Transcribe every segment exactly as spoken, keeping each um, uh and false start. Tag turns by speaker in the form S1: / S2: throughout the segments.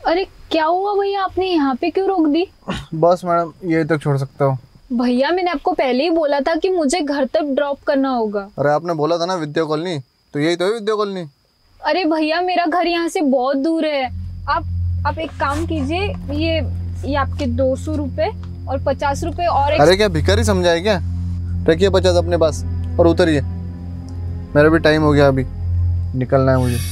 S1: अरे क्या हुआ भैया, आपने यहाँ पे क्यों रोक दी?
S2: बस मैडम यही तक छोड़ सकता हूँ।
S1: भैया मैंने आपको पहले ही बोला था कि मुझे घर तक ड्रॉप करना होगा।
S2: अरे आपने बोला था ना विद्या कॉलोनी, तो यही तो है विद्या कॉलोनी।
S1: अरे भैया मेरा घर यहाँ से बहुत दूर है। आप आप एक काम कीजिए, ये ये आपके दो सौ रुपए और पचास रुपए और एक...
S2: अरे क्या भिखारी समझा है क्या? रखिए पचास अपने पास और उतरिए, मेरा भी टाइम हो गया, अभी निकलना है मुझे।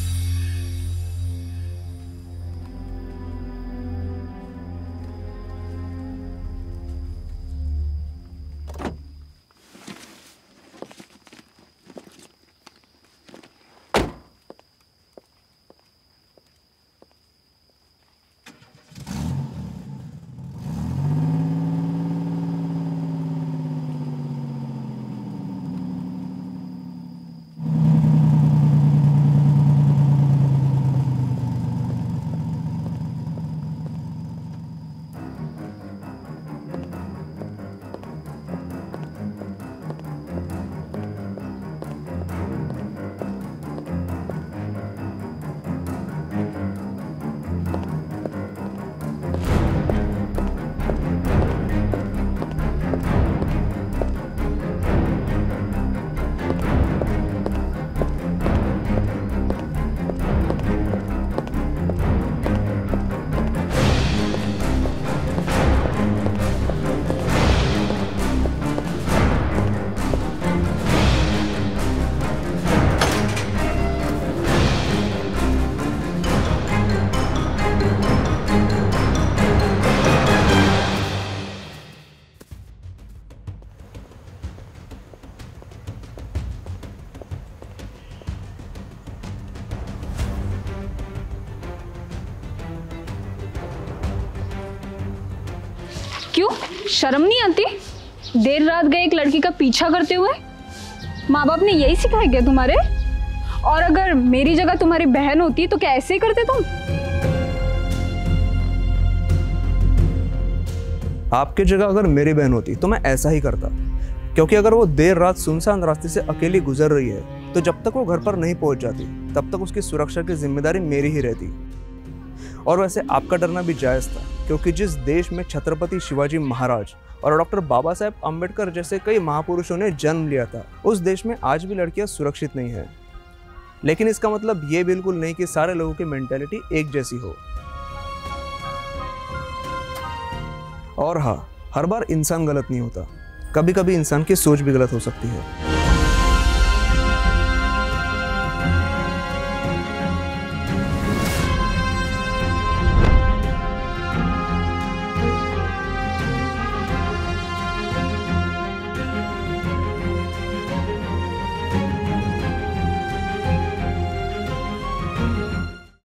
S1: क्यों शर्म नहीं आती? देर रात गए एक लड़की का पीछा करते हुए। माँ बाप ने यही सिखाया क्या तुम्हारे? और अगर मेरी जगह तुम्हारी बहन होती तो क्या ऐसे ही करते तुम?
S3: आपकी जगह अगर मेरी बहन होती तो मैं ऐसा ही करता, क्योंकि अगर वो देर रात सुनसान रास्ते से अकेली गुजर रही है तो जब तक वो घर पर नहीं पहुंच जाती तब तक उसकी सुरक्षा की जिम्मेदारी मेरी ही रहती। और वैसे आपका डरना भी जायज़ था, क्योंकि जिस देश में छत्रपति शिवाजी महाराज और डॉक्टर बाबा साहेब अम्बेडकर जैसे कई महापुरुषों ने जन्म लिया था, उस देश में आज भी लड़कियां सुरक्षित नहीं है। लेकिन इसका मतलब ये बिल्कुल नहीं कि सारे लोगों की मेंटालिटी एक जैसी हो। और हाँ, हर बार इंसान गलत नहीं होता, कभी कभी इंसान की सोच भी गलत हो सकती है।